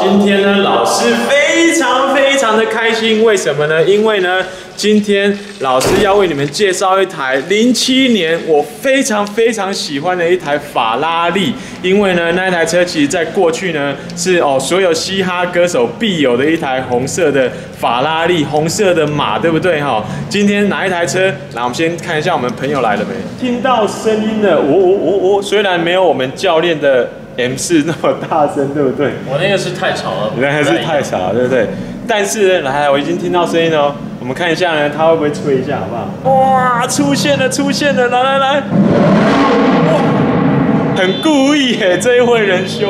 今天呢，老师非常的开心，为什么呢？因为呢，今天老师要为你们介绍一台07年我非常喜欢的一台法拉利。因为呢，那一台车其实在过去呢是所有嘻哈歌手必有的一台红色的法拉利，红色的马，对不对哈？今天哪一台车？来，我们先看一下我们朋友来了没？听到声音了，虽然没有我们教练的 M4那么大声，对不对？ 我那个是太吵了， 那还是太吵了，对不对？但是呢，来，我已经听到声音了哦。我们看一下呢，它会不会吹一下，好不好？哇，出现了，来，哇，很故意耶，这一位仁兄。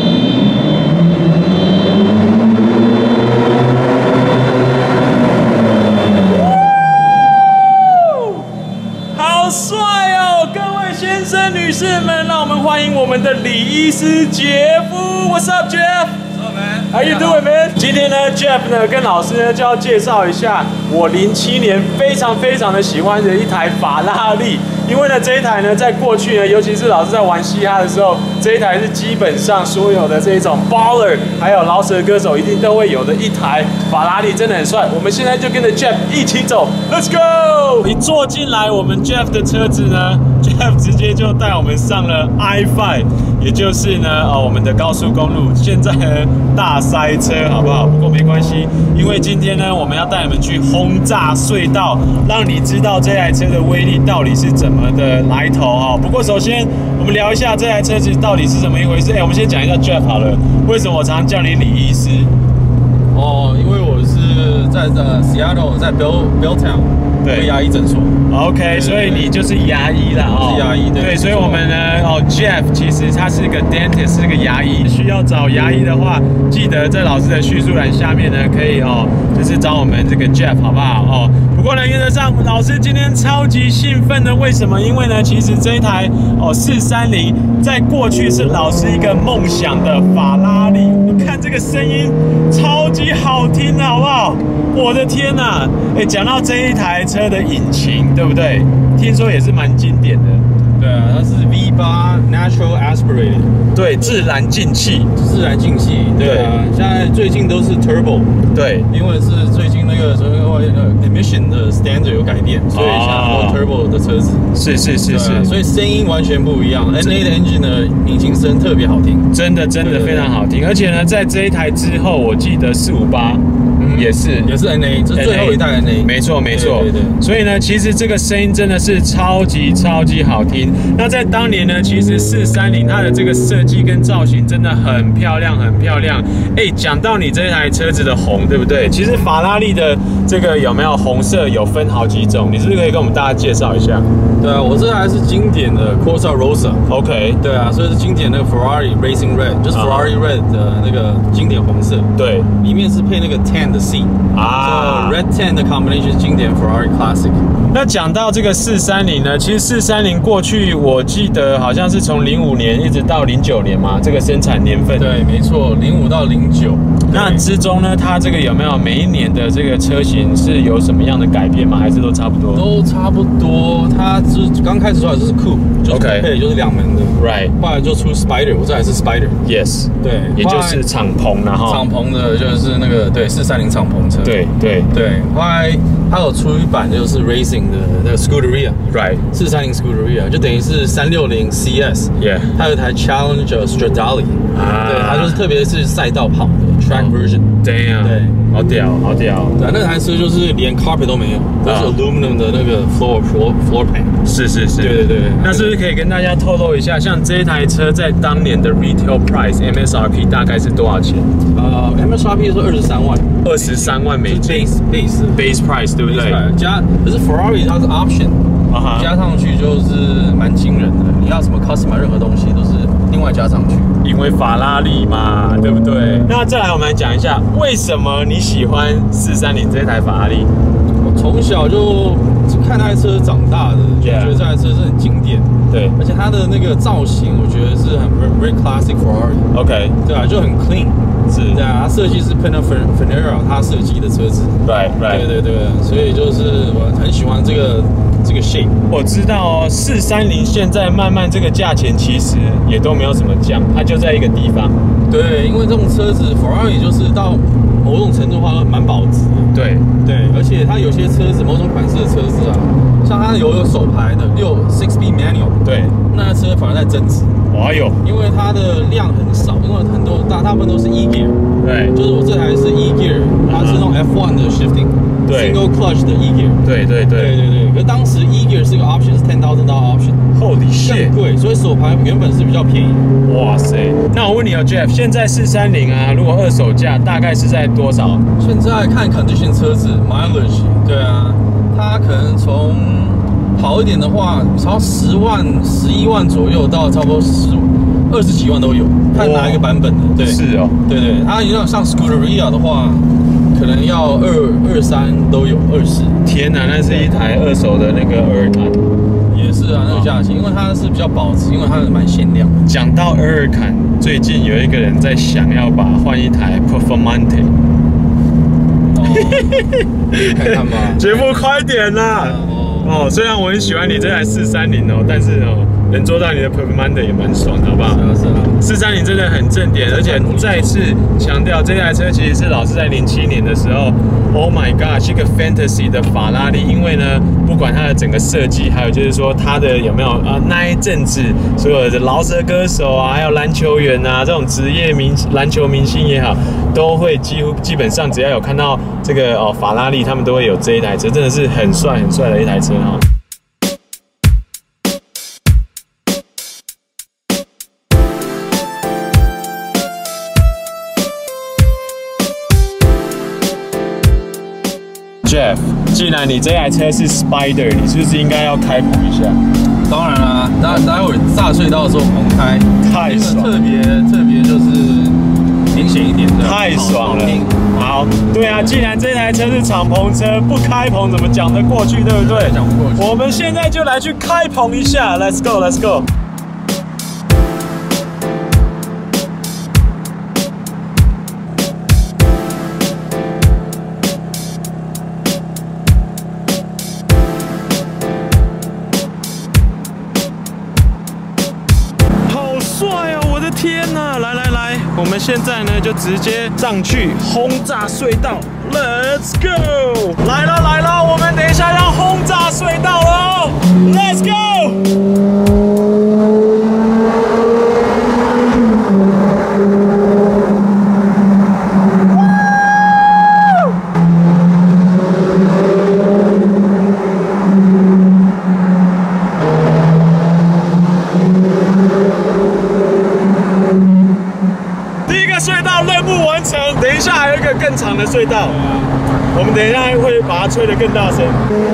好帅哦，各位先生、女士们，让我们欢迎我们的李医师杰夫。What's up, Jeff?How you doing, man? 今天呢 ，Jeff 呢跟老师呢就要介绍一下我07年非常的喜欢的一台法拉利。因为呢，这一台呢，在过去呢，尤其是老师在玩嘻哈的时候，这一台是基本上所有的这种 baller 还有饶舌歌手一定都会有的一台法拉利，真的很帅。我们现在就跟着 Jeff 一起走 ，Let's go！ 一坐进来，我们 Jeff 的车子呢 ，Jeff 直接就带我们上了 I5， 也就是呢，我们的高速公路。现在呢，大塞车，好不好？不过没关系，因为今天呢，我们要带你们去轰炸隧道，让你知道这台车的威力到底是怎么的来头啊！不过首先我们聊一下这台车子到底是怎么一回事。我们先讲一下 Jeff 好了，为什么我常常叫你李医师？ 因为我是在Seattle， 在 Belltown 对牙医诊所。 OK， 所以你就是牙医啦， 是牙医对，所以我们呢，Jeff 其实他是个 dentist， 是个牙医。需要找牙医的话，记得在老师的叙述栏下面呢，可以就是找我们这个 Jeff 好不好？不过呢，原则上老师今天超级兴奋的，为什么？因为呢，其实这一台430在过去是老师一个梦想的法拉利。你看这个声音超级好听的，好不好？我的天哪！讲到这一台车的引擎，对不对？听说也是蛮经典的。 对啊，它是 V8 Natural Aspirated， 对，自然进气， 对啊。现在最近都是 Turbo， 对， 因为是最近那个emission 的 standard 有改变，所以现在很多 Turbo 的车子是，所以声音完全不一样。NA 的 engine 的引擎声特别好听， 真的非常好听。而且呢，在这一台之后，我记得458。也是 NA， 这是最后一代 NA， 没错。对。所以呢，其实这个声音真的是超级好听。那在当年呢，其实430它的这个设计跟造型真的很漂亮。讲到你这台车子的红，对不对？其实法拉利的这个有没有红色有分好几种，你是不是可以跟我们大家介绍一下？ 对啊，我这台是经典的 Corsa Rosa。OK。对啊，所以是经典那个 Ferrari Racing Red， 就是 Ferrari Red 的那个经典红色。对，里面是配那个 tan 的 C。Red Tan 的 combination 经典 Ferrari Classic。 那讲到这个430呢，其实430过去我记得好像是从05年一直到09年嘛，这个生产年份。 对，没错，05到09。 那之中呢，它这个有没有每一年的这个车型是有什么样的改变吗？还是都差不多？ 都差不多。它刚开始出来就是 Coupe， 就是配就是两门的 ，Right。 后来就出 Spider， 我这还是 Spider。Yes。对，也就是敞篷，然后敞篷的就是那个430敞篷车。对。后来它有出一版就是 Racing 的那个 Scuderia，Right。430 Scuderia 就等于是360 CS。Yeah。它有一台 Challenger Stradale，对，它就是特别是赛道跑的 Track Version。对， 好屌。对， 那台车就是连 carpet 都没有，都是 aluminum 的那个 floor pan。是。对。 那是不是可以跟大家透露一下，像这一台车在当年的 retail price MSRP 大概是多少钱 ？MSRP 是 23万美金 base price， 对不对？ 可是 Ferrari 它是 option， 加上去就是蛮惊人的。你要什么 customize 任何东西都是另外加上去， 因为法拉利嘛，对不对？那再来我们来讲一下，为什么你喜欢430这台法拉利？ 我从小就看那台车长大的，觉得这台车是很经典。对，而且它的那个造型，我觉得是很 very classic Ferrari。OK， 对啊，就很 clean。 是，对啊，它设计是 Pininfarina 它设计的车子。 对， 所以就是我很喜欢这个 shape。 我知道哦，430现在慢慢这个价钱其实也都没有什么降，它就在一个地方。 对，因为这种车子 Ferrari 就是到某种程度的话蛮保值。对，而且它有些车子某种款式的车子啊，像它有手排的6-speed manual， 对，那车反而在增值。因为它的量很少，因为大部分都是 E gear， 对，就是我这台是 E gear， 它是那种 F1 的 shifting， 对 ，single clutch 的 E gear， 对。可是当时 E gear 是个 option， 是$10,000 option，Holy shit， 更贵，所以手排原本是比较便宜。 哇塞，那我问你哦 ，Jeff， 现在430啊，如果二手价大概是在多少？ 现在看 condition 车子 mileage， 对啊，它可能从好一点的话，从10万、11万左右到差不多20几万都有，看哪一个版本的。对，是哦，对，它要像 Scuderia 的话，可能要23都有，20。 天哪，那是一台二手的那个尔坎， 也是啊，那个价钱，因为它是比较保值，因为它是蛮限量。 讲到尔坎，最近有一个人在想要换一台 Performante。 看吧， 节目快点啦！虽然我很喜欢你这台430哦，但是能做到你的 Performante 也蛮爽的，好不好？430真的很正点，而且再次强调，这台车其实是老师在07年的时候 ，Oh my God， 是一个 Fantasy 的法拉利。因为呢，不管它的整个设计，还有就是说它的有没有那一阵子所有的饶舌歌手啊，还有篮球员啊，这种职业篮球明星也好，都会基本上只要有看到这个法拉利，他们都会有这一台车，真的是很帅的一台车哈。Jeff， 既然你这台车是 Spider， 你是不是应该要开棚一下？ 当然啦，待会炸隧道的时候棚开， 太爽， 特别就是明显一点， 太爽了。好，对啊，既然这台车是敞篷车，不开棚怎么讲得过去，对不对？讲不过去。我们现在就来去开棚一下 ，Let's go，Let's go。天哪！来，我们现在呢就直接上去轰炸隧道 ，Let's go！ 来了，我们等一下要轰炸隧道了 ，Let's go！ 隧道任务完成，等一下还有一个更长的隧道，我们等一下会把它吹得更大声。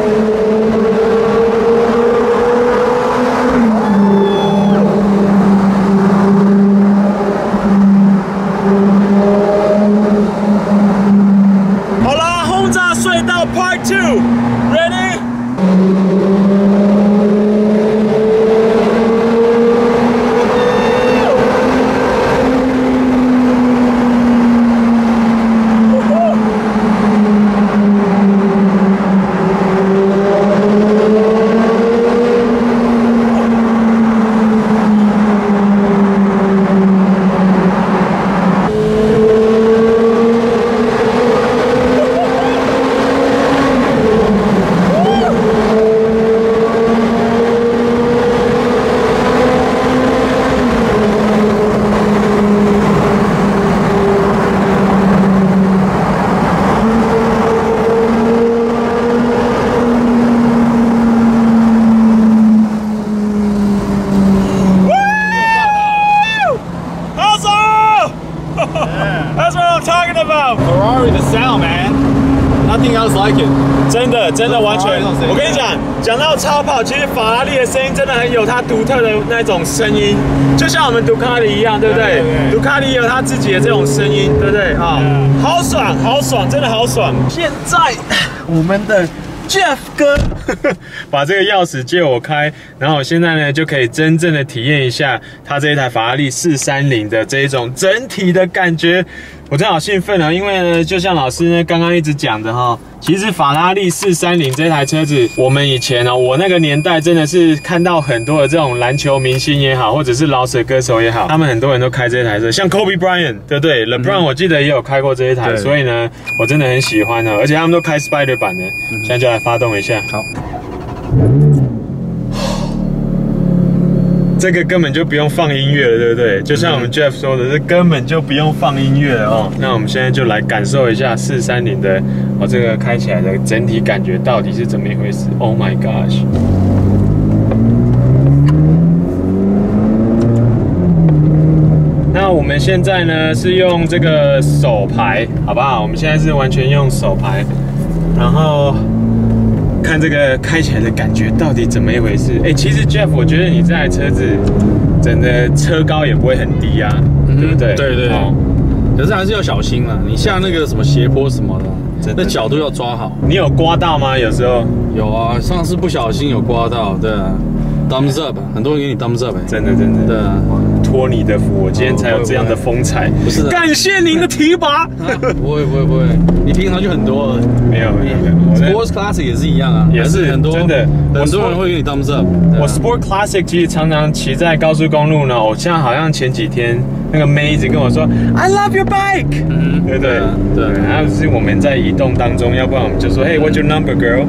好啦，轰炸隧道 Part 2，Ready？Ferrari the sound, man. Nothing else like it. 真的完全。我跟你讲到超跑，其实法拉利的声音真的很有它独特的那种声音，就像我们杜卡迪一样，对不对？杜卡迪也有它自己的这种声音，对不对啊？好爽，真的好爽。现在我们的 Jeff 哥把这个钥匙借我开，然后我现在呢就可以真正的体验一下他这一台法拉利430的这一种整体的感觉。 我真的好兴奋啊！因为呢，就像老师呢刚刚一直讲的哈，其实法拉利430这台车子，我们以前哦，我那个年代真的是看到很多的这种篮球明星也好，或者是饶舌歌手也好，他们很多人都开这台车，像 Kobe Bryant， 对不对 ？LeBron 我记得也有开过这一台，所以呢，我真的很喜欢啊，而且他们都开 Spider 版的，现在就来发动一下。好。这个根本就不用放音乐了，对不对？就像我们 Jeff 说的，这根本就不用放音乐了哦。那我们现在就来感受一下430的哦，这个开起来的整体感觉到底是怎么一回事 ？Oh my gosh！ 那我们现在呢是用这个手排，好不好？我们现在是完全用手排，然后。看这个开起来的感觉到底怎么一回事？哎，其实 Jeff， 我觉得你这台车子整个车高也不会很低啊，对不对？对对。哦， 可是还是要小心啊！你像那个什么斜坡什么的，那角度要抓好。 你有刮到吗？有时候有啊，上次不小心有刮到，对啊。Thumbs up， 很多人给你 thumbs up， 真的真的。对啊，托你的福，我今天才有这样的风采。不是，感谢您的提拔。 不会，你平常就很多了。 没有。 Sports Classic 也是一样啊，也是很多真的，很多人会给你 thumbs up。 我 Sport Classic 其实常常骑在高速公路呢，我像好像前几天那个妹一直跟我说 I love your bike， 对不对？对。然后是我们在移动当中，要不然我们就说 Hey what's your number girl？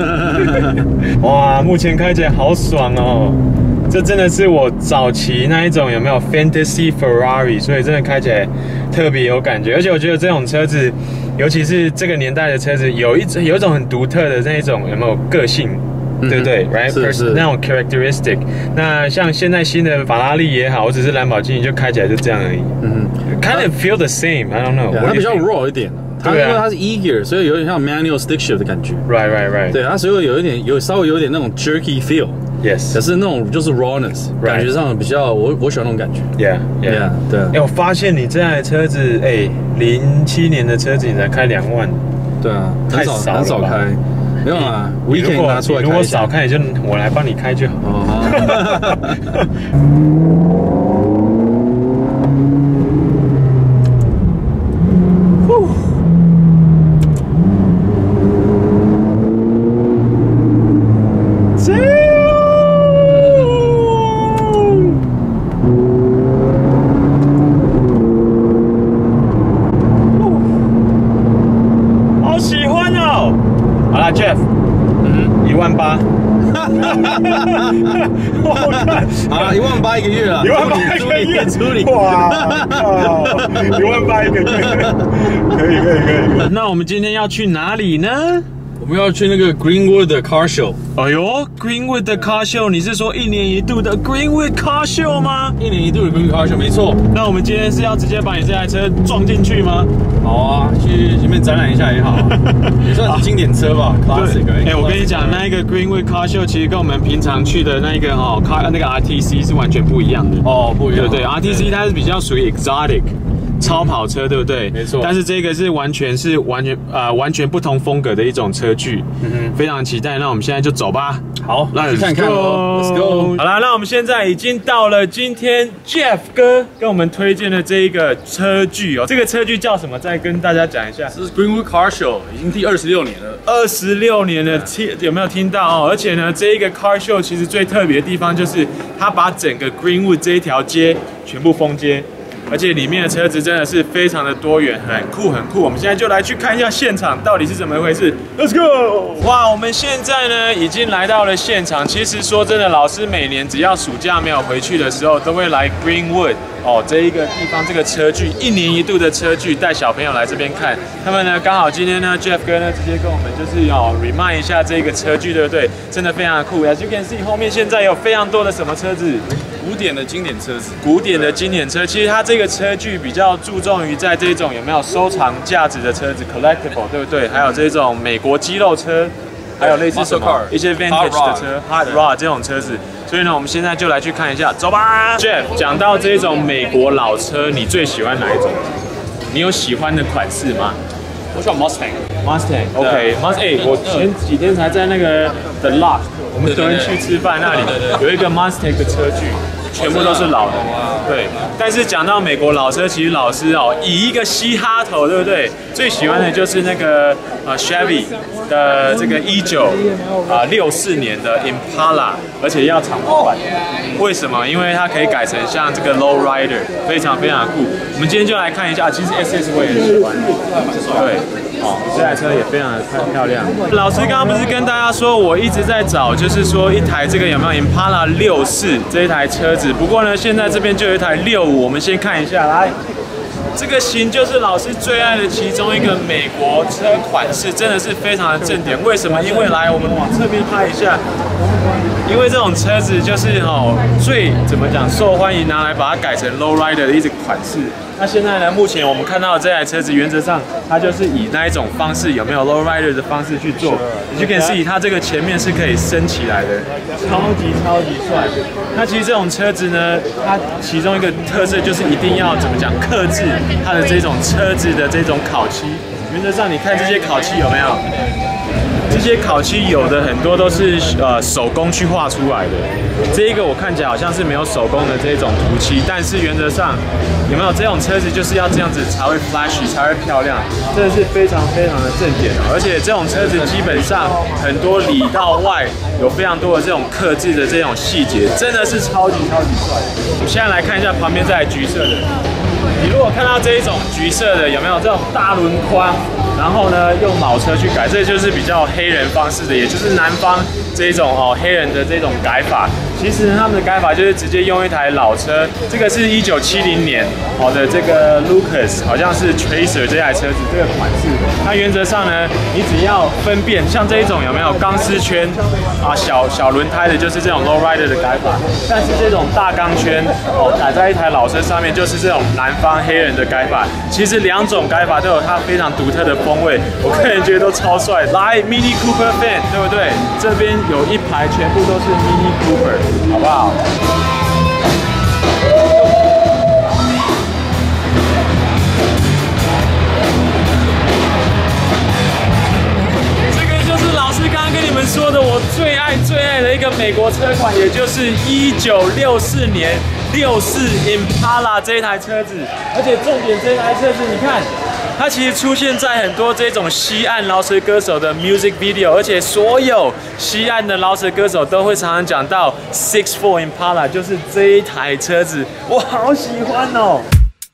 哇，目前开起来好爽哦。这真的是我早期那一种有没有 Fantasy Ferrari， 所以真的开起来特别有感觉，而且我觉得这种车子，尤其是这个年代的车子，有一种很独特的那一种有没有个性，对不对 ？Right， 是那种 characteristic。那像现在新的法拉利也好，或者是兰博基尼，就开起来就这样而已。Kind of feel the same，I don't know。 它比较 raw 一点。它因为它是 E gear， 所以有点像 manual stick shift 的感觉。 Right。对， 它所以稍微有点那种 jerky feel。Yes， 可是那种就是 rawness， 感觉上比较我喜欢那种感觉。Yeah， 对。 哎，我发现你这台车子，哎，07年的车子你才开2万。 对啊，很少开。没有啊 ，weekend 拿出来开。 如果少开，也就我来帮你开就好。Jeff， 18000， 好了，18000一个月了 ，18000一个月处理， 哇，18000一个月，可以。那我们今天要去哪里呢？ 我们要去那个 Greenwood 的 Car Show。 哎呦 ，Greenwood 的 Car Show， 你是说1年1度的 Greenwood Car Show 吗 ？1年1度的 Greenwood Car Show， 没错。 那我们今天是要直接把你这台车撞进去吗？ 好啊，去前面展览一下也好，也算是经典车吧 ，Classic。 哎，我跟你讲，那一个 Greenwood Car Show 其实跟我们平常去的那个那个 RTC 是完全不一样的。 哦，不一样。 对 ，RTC 它是比较属于 exotic。超跑车对不对？ 没错。 但是这个是完全不同风格的一种车距，非常期待。那我们现在就走吧。 好，那去看看哦。Let's go。 好啦，那我们现在已经到了今天 Jeff 哥跟我们推荐的这一个车距哦。这个车距叫什么？再跟大家讲一下。 这是 Greenwood Car Show， 已经第26年了。 26年了，有没有听到哦？而且呢，这一个 Car Show 其实最特别的地方就是它把整个 Greenwood 这一条街全部封街。而且里面的车子真的是非常的多元，很酷。我们现在就来去看一下现场到底是怎么一回事。Let's go！ 哇，我们现在呢已经来到了现场。其实说真的，老师每年只要暑假没有回去的时候，都会来 Greenwood 这一个地方，这个车距1年1度的车距，带小朋友来这边看。他们呢刚好今天呢 Jeff 哥呢直接跟我们就是remind 一下这个车距，对不对？真的非常的酷。As you can see， 后面现在有非常多的什么车子？ 古典的经典车子， 其实它这个车距比较注重于在这种有没有收藏价值的车子 ，collectible， 对不对？还有这种美国肌肉车，还有类似什么一些 vintage 的车 ，hot rod 这种车子。所以呢，我们现在就来去看一下，走吧。Jeff， 讲到这种美国老车，你最喜欢哪一种？你有喜欢的款式吗？ 我喜欢 Mustang。OK，Mustang，我前几天才在那个 The Lot。我们昨天去吃饭那里有一个 Mustang 的车距， 全部都是老的。对，但是讲到美国老车，其实老师哦，以一个嘻哈头，对不对？最喜欢的就是那个Chevy 的这个64年的 Impala， 而且要敞篷版。为什么？因为它可以改成像这个 Low Rider， 非常非常酷。我们今天就来看一下，其实 SS 我也很喜欢。对。哦，这台车也非常的漂亮。老师刚刚不是跟大家说，我一直在找，就是说一台这个有没有 Impala 64这一台车子。不过呢，现在这边就有一台65，我们先看一下。来，这个型就是老师最爱的其中一个美国车款式，真的是非常的正点。为什么？因为来我们往侧边拍一下。因为这种车子就是最怎么讲受欢迎，拿来把它改成 low rider 的一种款式。那现在呢，目前我们看到的这台车子，原则上它就是以那一种方式，有没有 low rider 的方式去做。你就可以是它这个前面是可以升起来的，超级帅。那其实这种车子呢，它其中一个特色就是一定要怎么讲，克制它的这种车子的这种烤漆。原则上，你看这些烤漆有没有？这些烤漆有的很多都是手工去画出来的，这一个我看起来好像是没有手工的这种涂漆，但是原则上有没有这种车子就是要这样子才会 flashy 才会漂亮，真的是非常非常的正点哦。而且这种车子基本上很多里到外有非常多的这种客制的这种细节，真的是超级帅。我们现在来看一下旁边这台橘色的，你如果看到这一种橘色的，有没有这种大轮框？然后呢，用老车去改，这就是比较黑人方式的，也就是南方这一种黑人的这种改法。其实他们的改法就是直接用一台老车，这个是1970年的这个 Lucas， 好像是 Tracer 这台车子这个款式。那原则上呢，你只要分辨像这一种有没有钢丝圈小轮胎的，就是这种 Low Rider 的改法。但是这种大钢圈改在一台老车上面，就是这种南方黑人的改法。其实两种改法都有它非常独特的风味，我个人觉得都超帅。来 Mini Cooper fan， 对不对？这边有一排全部都是 Mini Cooper， 好不好？这个就是老师刚刚跟你们说的，我最爱的一个美国车款，也就是1964年64 Impala 这一台车子。而且重点，这台车子你看。它其实出现在很多这种西岸饶舌歌手的 music video， 而且所有西岸的饶舌歌手都会常常讲到 64 Impala， 就是这一台车子，我好喜欢哦。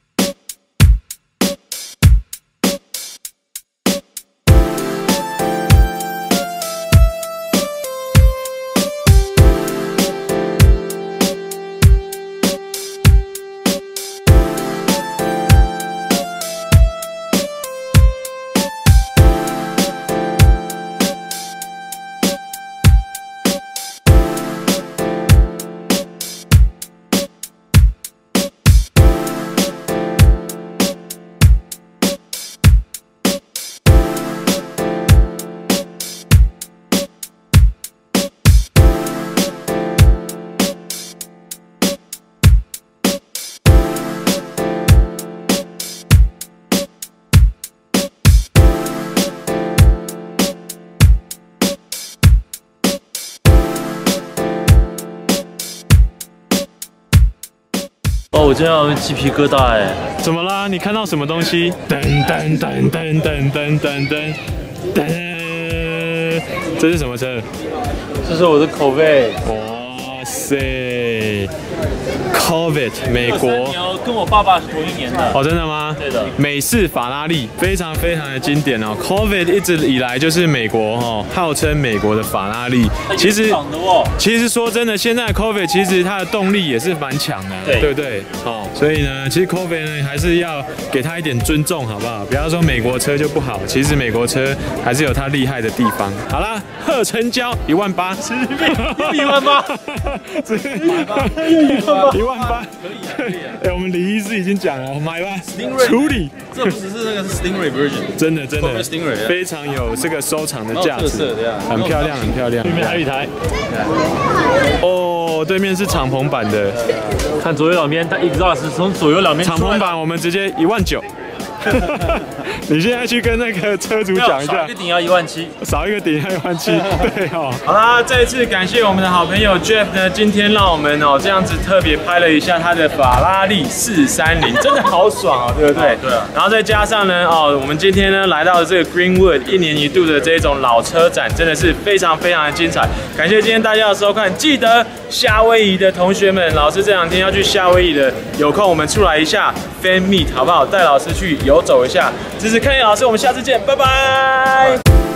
我真的有鸡皮疙瘩哎！ 怎么啦？你看到什么东西？噔噔噔噔噔噔噔噔噔！这是什么车？ 这是我的Corvette。 哇塞 ！Corvette， 美国。 跟我爸爸是同一年的。 哦，真的吗？ 对的。 美式法拉利非常非常的经典哦。Corvette 一直以来就是美国号称美国的法拉利。其实说真的，现在 Corvette 其实它的动力也是蛮强的，对不对？所以呢，其实 Corvette 呢还是要给它一点尊重，好不好？不要说美国车就不好，其实美国车还是有它厉害的地方。好啦，贺成交18000， 吃18000，18000，18000，可以啊。 我们李医师已经讲了，买吧，处理。 这不只是那个是 Stingray version， 真的非常有这个收藏的价值，很漂亮。对面还有一台，哦，对面是敞篷版的， 看左右两边，但 exhaust 从左右两边。 敞篷版我们直接19000。 你现在去跟那个车主讲一下， 少一个顶要17000， 少一个顶要17000，对哦。好啦，这一次感谢我们的好朋友 Jeff 呢，今天让我们这样子特别拍了一下他的法拉利430，真的好爽哦，对不对？ 对啊。 然后再加上呢，我们今天呢来到了这个 Greenwood 1年1度的这种老车展，真的是非常非常的精彩。感谢今天大家的收看，记得夏威夷的同学们，老师这2天要去夏威夷的，有空我们出来一下 Fan Meet 好不好？带老师去游走一下，支持看叶老师，我们下次见，拜拜。